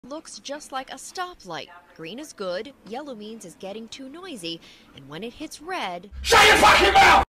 looks just like a stoplight. Green is good, yellow means it's getting too noisy, and when it hits red... Shut your fucking mouth!